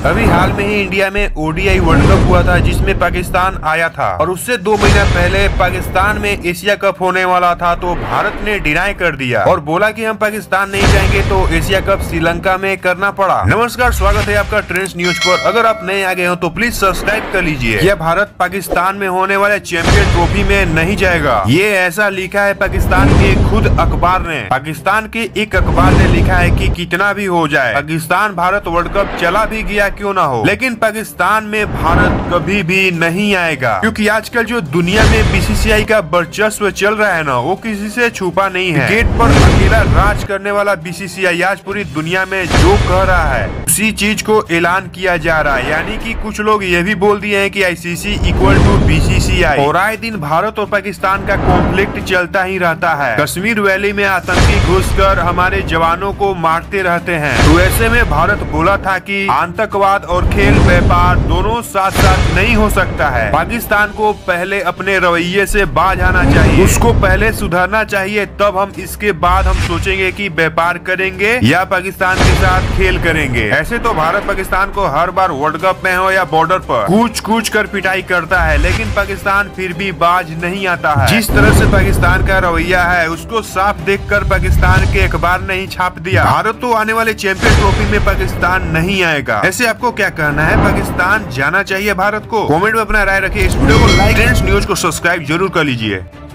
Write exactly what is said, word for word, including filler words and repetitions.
अभी हाल में ही इंडिया में ओडीआई वर्ल्ड कप हुआ था जिसमें पाकिस्तान आया था और उससे दो महीना पहले पाकिस्तान में एशिया कप होने वाला था, तो भारत ने डिनाई कर दिया और बोला कि हम पाकिस्तान नहीं जाएंगे, तो एशिया कप श्रीलंका में करना पड़ा। नमस्कार, स्वागत है आपका ट्रेंड्स न्यूज पर। अगर आप नए आ गए हो तो प्लीज सब्सक्राइब कर लीजिए। यह भारत पाकिस्तान में होने वाले चैंपियन ट्रॉफी में नहीं जाएगा, ये ऐसा लिखा है पाकिस्तान के खुद अखबार ने। पाकिस्तान के एक अखबार ने लिखा है कि कितना भी हो जाए, पाकिस्तान भारत वर्ल्ड कप चला भी गया क्यों ना हो, लेकिन पाकिस्तान में भारत कभी भी नहीं आएगा, क्योंकि आजकल जो दुनिया में बीसीसीआई का वर्चस्व चल रहा है ना, वो किसी से छुपा नहीं है। गेट पर अकेला राज करने वाला बीसीसीआई आज पूरी दुनिया में जो कह रहा है उसी चीज को ऐलान किया जा रहा है। यानी कि कुछ लोग ये भी बोल दिए हैं कि आईसीसी इक्वल टू बीसीसीआई, और आए दिन भारत और पाकिस्तान का कॉन्फ्लिक्ट चलता ही रहता है। कश्मीर वैली में आतंकी घुसकर हमारे जवानों को मारते रहते हैं, तो ऐसे में भारत बोला था कि आतंकवाद और खेल व्यापार दोनों साथ साथ नहीं हो सकता है। पाकिस्तान को पहले अपने रवैये से बाज आना चाहिए, उसको पहले सुधरना चाहिए, तब हम इसके बाद हम सोचेंगे कि व्यापार करेंगे या पाकिस्तान के साथ खेल करेंगे। ऐसे तो भारत पाकिस्तान को हर बार वर्ल्ड कप में हो या बॉर्डर पर कूच कूच कर पिटाई करता है, लेकिन पाकिस्तान फिर भी बाज नहीं आता है। जिस तरह से पाकिस्तान का रवैया है उसको साफ देखकर पाकिस्तान के अखबार ने ही छाप दिया, भारत तो आने वाले चैंपियन ट्रॉफी में पाकिस्तान नहीं आएगा। ऐसे आपको क्या कहना है, पाकिस्तान जाना चाहिए भारत को? कमेंट में अपना राय रखिए। इस वीडियो को लाइक, ट्रेंड्स न्यूज को सब्सक्राइब जरूर कर लीजिए।